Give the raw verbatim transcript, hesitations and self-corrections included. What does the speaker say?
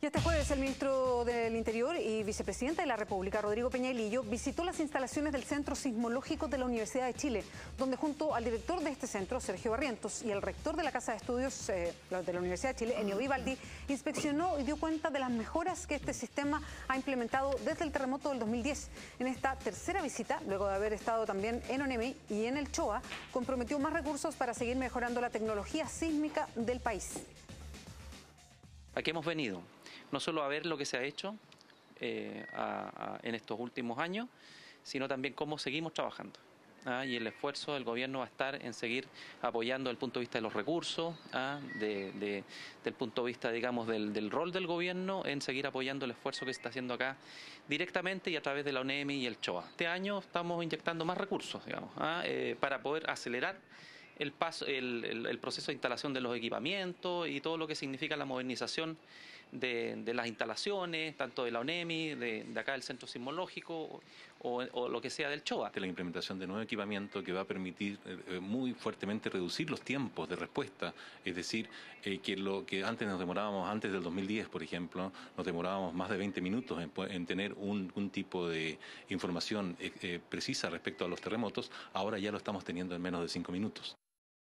Y este jueves el ministro del Interior y vicepresidente de la República, Rodrigo Peña Ilillo, visitó las instalaciones del Centro Sismológico de la Universidad de Chile, donde junto al director de este centro, Sergio Barrientos, y el rector de la Casa de Estudios eh, de la Universidad de Chile, Ennio Vivaldi, inspeccionó y dio cuenta de las mejoras que este sistema ha implementado desde el terremoto del dos mil diez. En esta tercera visita, luego de haber estado también en ONEMI y en el CHOA, comprometió más recursos para seguir mejorando la tecnología sísmica del país. ¿A qué hemos venido? No solo a ver lo que se ha hecho eh, a, a, en estos últimos años, sino también cómo seguimos trabajando. ¿ah? Y el esfuerzo del gobierno va a estar en seguir apoyando desde el punto de vista de los recursos, ¿ah? de, de, del punto de vista, digamos, del, del rol del gobierno, en seguir apoyando el esfuerzo que se está haciendo acá directamente y a través de la ONEMI y el CHOA. Este año estamos inyectando más recursos, digamos, ¿ah? eh, para poder acelerar el, paso, el, el, el proceso de instalación de los equipamientos y todo lo que significa la modernización de, de las instalaciones, tanto de la ONEMI, de, de acá del Centro Sismológico o, o lo que sea del CHOA. La implementación de nuevo equipamiento que va a permitir eh, muy fuertemente reducir los tiempos de respuesta, es decir, eh, que lo que antes nos demorábamos, antes del dos mil diez, por ejemplo, nos demorábamos más de veinte minutos en, en tener un, un tipo de información eh, eh, precisa respecto a los terremotos, ahora ya lo estamos teniendo en menos de cinco minutos.